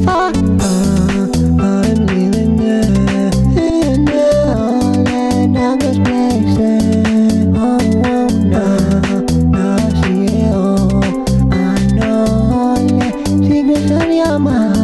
far. I'm living there, in all the darkest places. Oh, no, see, oh, I know all the secrets of your mind.